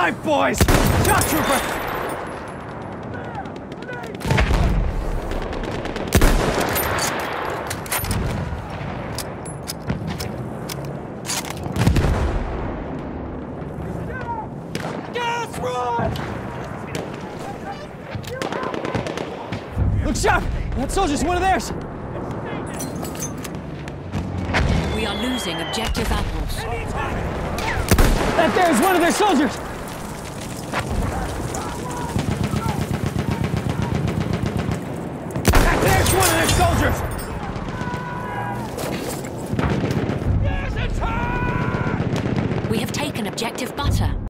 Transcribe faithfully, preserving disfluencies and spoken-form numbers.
knife, boys! Shock trooper! Look sharp! That soldier's one of theirs! We are losing objective apples. That there's one of their soldiers! That there's one of their soldiers! We have taken objective butter.